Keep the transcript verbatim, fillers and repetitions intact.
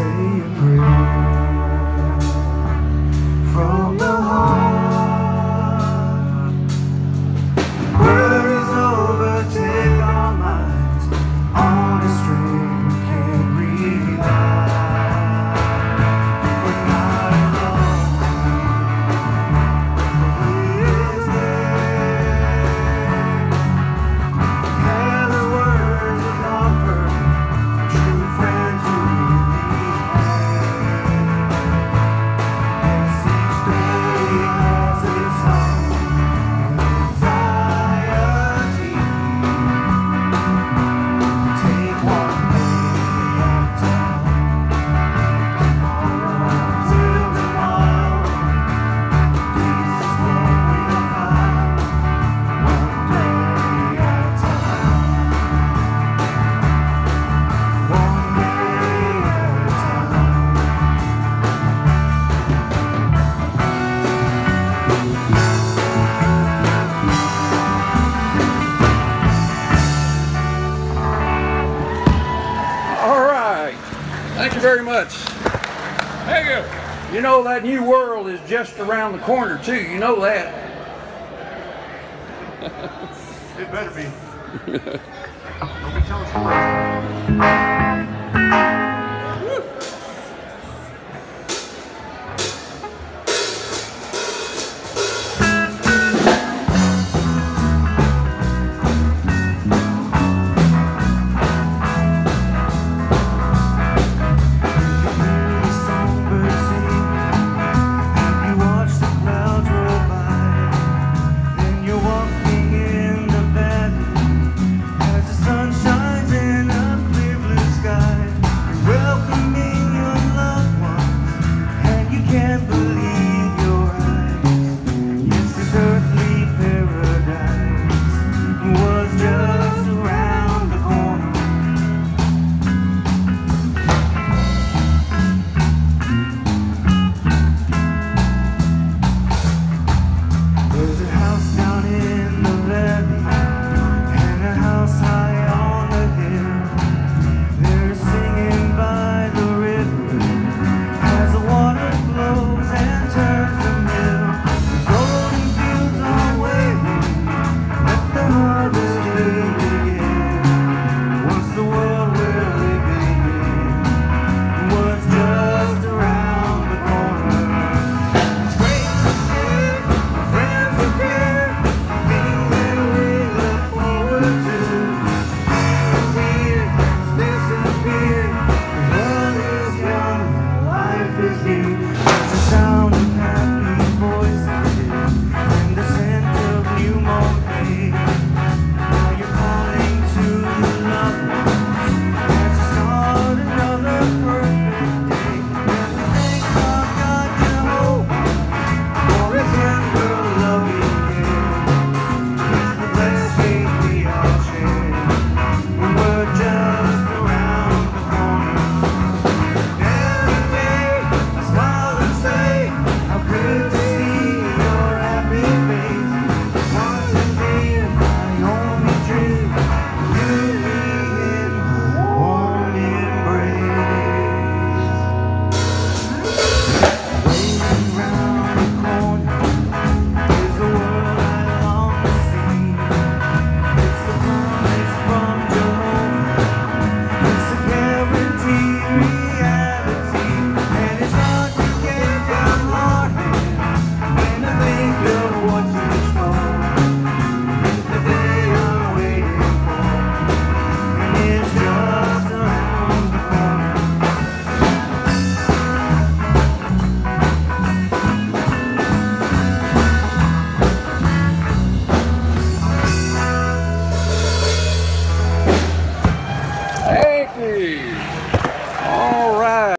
say a prayer from the heart. Worries overtake our minds on a string we can't rely. We're not alone. He is there. And the words of comfort, true friends who really care. Yes, each day has its own anxiety. Take one day at a time. Tomorrow till tomorrow. This is what we'll find. One day at a time. One day at a time. All right. Thank you very much. Thank you. You know that new world is just around the corner too. You know that. It better be. Don't be telling somebody.